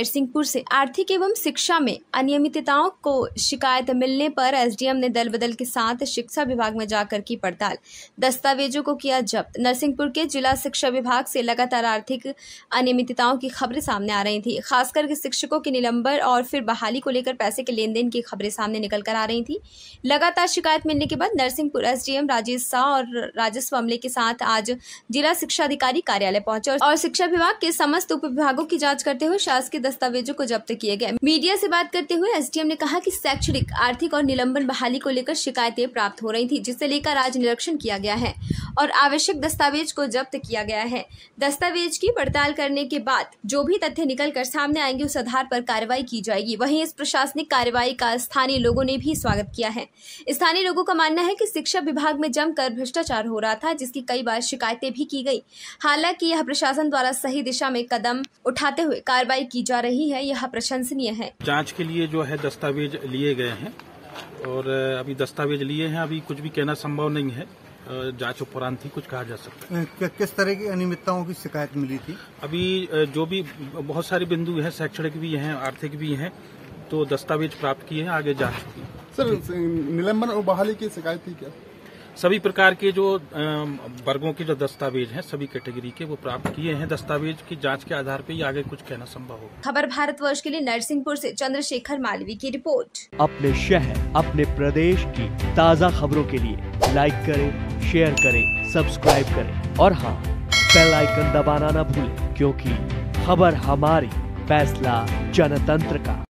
नरसिंहपुर से आर्थिक एवं शिक्षा में अनियमितताओं को शिकायत मिलने पर एसडीएम ने दल बदल के साथ शिक्षा विभाग में जाकर की पड़ताल, दस्तावेजों को किया जब्त। नरसिंहपुर के जिला शिक्षा विभाग से लगातार आर्थिक अनियमितताओं की खबरें सामने आ रही थी, खासकर के शिक्षकों के निलंबन और फिर बहाली को लेकर पैसे के लेन देन की खबरें सामने निकल कर आ रही थी। लगातार शिकायत मिलने के बाद नरसिंहपुर एसडीएम राजेश शाह और राजस्व अमले के साथ आज जिला शिक्षा अधिकारी कार्यालय पहुंचे और शिक्षा विभाग के समस्त उप विभागों की जांच करते हुए शासकीय दस्तावेजों को जब्त किए गए। मीडिया से बात करते हुए एसडीएम ने कहा कि शैक्षणिक, आर्थिक और निलंबन बहाली को लेकर शिकायतें प्राप्त हो रही थी, जिसे लेकर आज निरीक्षण किया गया है और आवश्यक दस्तावेज को जब्त किया गया है। दस्तावेज की पड़ताल करने के बाद जो भी तथ्य निकल कर सामने आएंगे उस आधार पर कार्रवाई की जाएगी। वहीं इस प्रशासनिक कार्रवाई का स्थानीय लोगों ने भी स्वागत किया है। स्थानीय लोगों का मानना है कि शिक्षा विभाग में जमकर भ्रष्टाचार हो रहा था, जिसकी कई बार शिकायतें भी की गई। हालांकि यह प्रशासन द्वारा सही दिशा में कदम उठाते हुए कार्रवाई की जा रही है, यह प्रशंसनीय है। जांच के लिए जो है दस्तावेज लिए गए हैं और अभी दस्तावेज लिए हैं, अभी कुछ भी कहना संभव नहीं है। जांच उपरांत ही कुछ कहा जा सकता है। किस तरह की अनियमितताओं की शिकायत मिली थी? अभी जो भी बहुत सारे बिंदु हैं, शैक्षणिक भी हैं, आर्थिक भी हैं, तो दस्तावेज प्राप्त किए हैं, आगे जांच होगी। सर, निलंबन और बहाली की शिकायत थी क्या? सभी प्रकार के जो वर्गों के जो दस्तावेज हैं, सभी कैटेगरी के वो प्राप्त किए हैं। दस्तावेज की जांच के आधार पर ही आगे कुछ कहना संभव होगा। खबर भारतवर्ष के लिए नरसिंहपुर से चंद्रशेखर मालवी की रिपोर्ट। अपने शहर, अपने प्रदेश की ताज़ा खबरों के लिए लाइक करें, शेयर करें, सब्सक्राइब करें और हाँ, बेल आइकन दबाना ना भूलें, क्योंकि खबर हमारी, फैसला जनतंत्र का।